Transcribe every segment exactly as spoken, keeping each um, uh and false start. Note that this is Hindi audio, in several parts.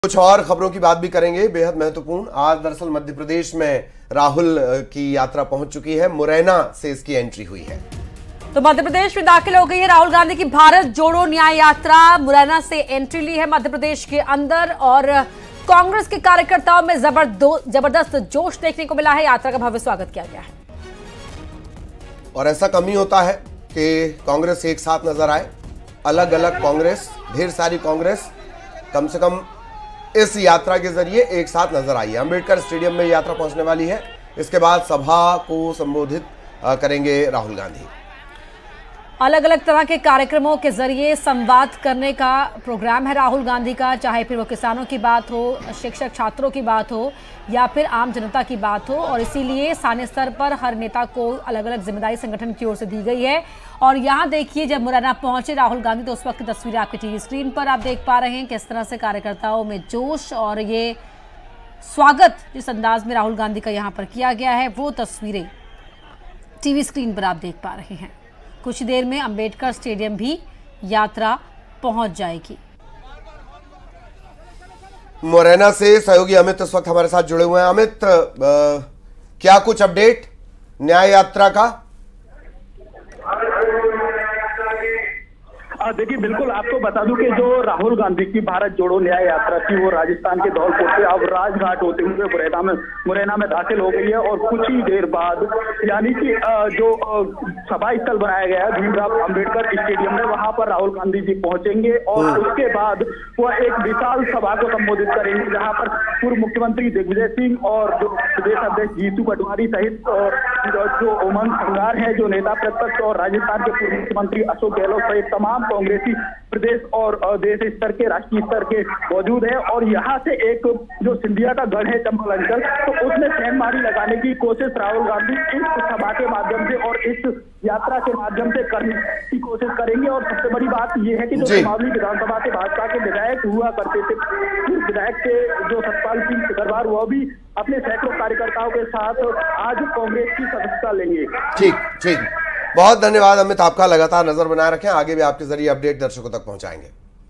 कुछ और खबरों की बात भी करेंगे, बेहद महत्वपूर्ण। आज दरअसल मध्य प्रदेश में राहुल की यात्रा पहुंच चुकी है, मुरैना से इसकी एंट्री हुई है। तो मध्य प्रदेश में दाखिल हो गई है राहुल गांधी की भारत जोड़ो न्याय यात्रा। मुरैना से एंट्री ली है मध्य प्रदेश के अंदर और कांग्रेस के कार्यकर्ताओं में जबरदस्त जोश देखने को मिला है। यात्रा का भव्य स्वागत किया गया है और ऐसा कम ही होता है कि कांग्रेस एक साथ नजर आए। अलग अलग कांग्रेस, ढेर सारी कांग्रेस कम से कम इस यात्रा के जरिए एक साथ नजर आई है। अंबेडकर स्टेडियम में यात्रा पहुंचने वाली है। इसके बाद सभा को संबोधित करेंगे राहुल गांधी। अलग अलग तरह के कार्यक्रमों के जरिए संवाद करने का प्रोग्राम है राहुल गांधी का, चाहे फिर वो किसानों की बात हो, शिक्षक छात्रों की बात हो या फिर आम जनता की बात हो। और इसीलिए स्थानीय स्तर पर हर नेता को अलग अलग जिम्मेदारी संगठन की ओर से दी गई है। और यहाँ देखिए, जब मुरैना पहुंचे राहुल गांधी तो उस वक्त की तस्वीरें आपकी टीवी स्क्रीन पर आप देख पा रहे हैं, किस तरह से कार्यकर्ताओं में जोश और ये स्वागत जिस अंदाज में राहुल गांधी का यहाँ पर किया गया है, वो तस्वीरें टीवी स्क्रीन पर आप देख पा रहे हैं। कुछ देर में अंबेडकर स्टेडियम भी यात्रा पहुंच जाएगी। मुरैना से सहयोगी अमित इस वक्त हमारे साथ जुड़े हुए हैं। अमित, आ, क्या कुछ अपडेट न्याय यात्रा का? देखिए, बिल्कुल आपको बता दूं कि जो राहुल गांधी की भारत जोड़ो न्याय यात्रा थी वो राजस्थान के धौलपुर से अब राजघाट होते हुए मुरैना में मुरैना में दाखिल हो गई है। और कुछ ही देर बाद यानी कि जो सभा स्थल बनाया गया है भीमराव अंबेडकर स्टेडियम में, वहां पर राहुल गांधी जी पहुंचेंगे और उसके बाद वह एक विशाल सभा को संबोधित करेंगे, जहां पर पूर्व मुख्यमंत्री दिग्विजय सिंह और जो प्रदेश अध्यक्ष जीतू पटवारी सहित जो उमंग संगार है, जो नेता प्रतिपक्ष और राजस्थान के पूर्व मुख्यमंत्री अशोक गहलोत सहित तमाम कांग्रेसी प्रदेश और देश स्तर के, राष्ट्रीय स्तर के मौजूद है। और यहाँ से एक जो सिंधिया का गढ़ है चंबल अंचल, तो उसमें सेंधमारी लगाने की कोशिश राहुल गांधी इस सभा के माध्यम से और इस यात्रा के माध्यम से करने की कोशिश करेंगे। और सबसे बड़ी बात यह है कि जो सिमावली विधानसभा से भाजपा के विधायक हुआ करते थे, विधायक के जो सतपाल सिंह सिकरवार, वह भी अपने सैकड़ों कार्यकर्ताओं के साथ आज कांग्रेस की सदस्यता लेंगे। ठीक ठीक बहुत धन्यवाद अमित, आपका लगातार नजर बनाए रखें, आगे भी आपके जरिए अपडेट दर्शकों तक पहुंचाएंगे।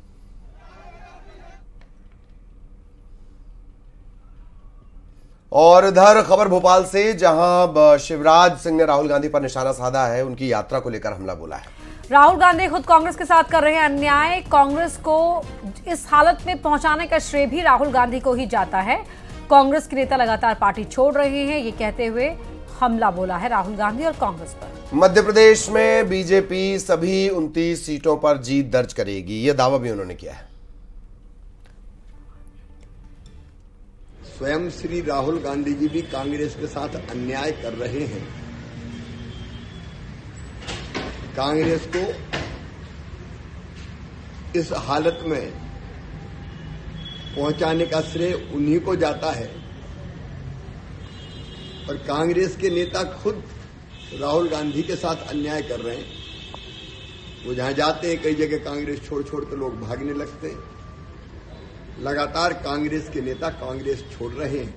और इधर खबर भोपाल से, जहां शिवराज सिंह ने राहुल गांधी पर निशाना साधा है, उनकी यात्रा को लेकर हमला बोला है। राहुल गांधी खुद कांग्रेस के साथ कर रहे हैं अन्याय। कांग्रेस को इस हालत में पहुंचाने का श्रेय भी राहुल गांधी को ही जाता है। कांग्रेस के नेता लगातार पार्टी छोड़ रहे हैं, ये कहते हुए हमला बोला है राहुल गांधी और कांग्रेस पर। मध्य प्रदेश में बीजेपी सभी उनतीस सीटों पर जीत दर्ज करेगी, यह दावा भी उन्होंने किया है। स्वयं श्री राहुल गांधी जी भी कांग्रेस के साथ अन्याय कर रहे हैं। कांग्रेस को इस हालत में पहुंचाने का श्रेय उन्हीं को जाता है और कांग्रेस के नेता खुद राहुल गांधी के साथ अन्याय कर रहे हैं। वो जहां जाते हैं, कई जगह कांग्रेस छोड़ छोड़ कर लोग भागने लगते हैं। लगातार कांग्रेस के नेता कांग्रेस छोड़ रहे हैं।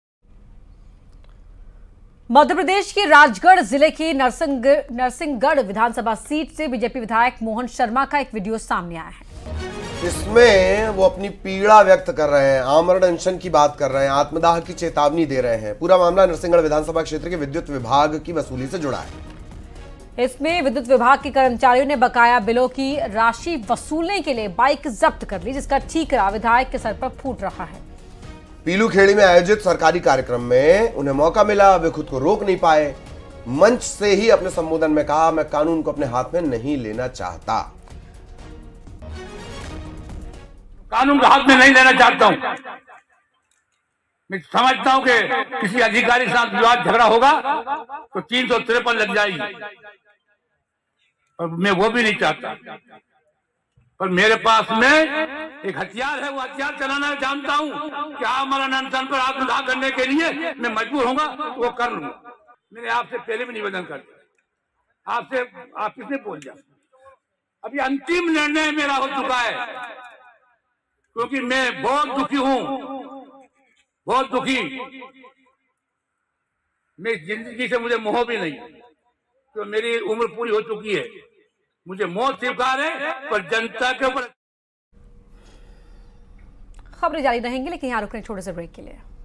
मध्य प्रदेश के राजगढ़ जिले की नरसिंहगढ़ नरसिंहगढ़ विधानसभा सीट से बीजेपी विधायक मोहन शर्मा का एक वीडियो सामने आया है। इसमें वो अपनी पीड़ा व्यक्त कर रहे हैं, आमरण अनशन की बात कर रहे हैं, आत्मदाह की चेतावनी दे रहे हैं। पूरा मामला नरसिंहगढ़ विधानसभा क्षेत्र के विद्युत विभाग की वसूली से जुड़ा है। इसमें विद्युत विभाग के कर्मचारियों ने बकाया बिलों की राशि वसूलने के लिए बाइक जब्त कर ली, जिसका ठीकरा विधायक के सर पर फूट रहा है। पीलूखेड़ी में आयोजित सरकारी कार्यक्रम में उन्हें मौका मिला, वे खुद को रोक नहीं पाए। मंच से ही अपने संबोधन में कहा, मैं कानून को अपने हाथ में नहीं लेना चाहता। कानून का हाथ में नहीं लेना चाहता हूं। मैं समझता हूं कि किसी अधिकारी के साथ विवाद झगड़ा होगा तो तीन सौ तिरपन लग जाएगी, और मैं वो भी नहीं चाहता। पर मेरे पास में एक हथियार है, वो हथियार चलाना जानता हूं कि आमरण अनशन पर आत्मदाह करने के लिए मैं मजबूर होऊंगा, वो कर लूंगा। मैंने आपसे पहले भी निवेदन कर दिया, आपसे आप किसने बोल दिया। अभी अंतिम निर्णय मेरा हो चुका है, क्योंकि मैं बहुत दुखी हूं, बहुत दुखी। मैं जिंदगी से मुझे मोह भी नहीं, तो मेरी उम्र पूरी हो चुकी है, मुझे मौत स्वीकार है, पर जनता के ऊपर खबरें जारी रहेंगी, लेकिन यहाँ रुकने छोटे से ब्रेक के लिए।